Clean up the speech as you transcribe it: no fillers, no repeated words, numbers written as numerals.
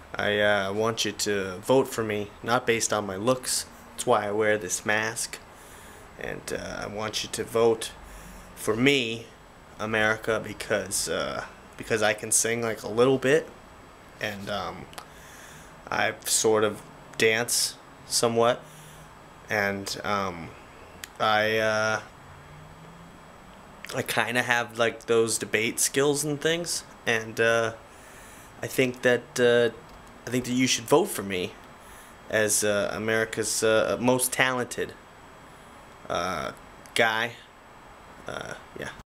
I want you to vote for me, not based on my looks. That's why I wear this mask. And I want you to vote for me, America, because I can sing like a little bit, and I sort of dance somewhat, and I kind of have like those debate skills and things, and I think that you should vote for me as America's most talented guy. Yeah.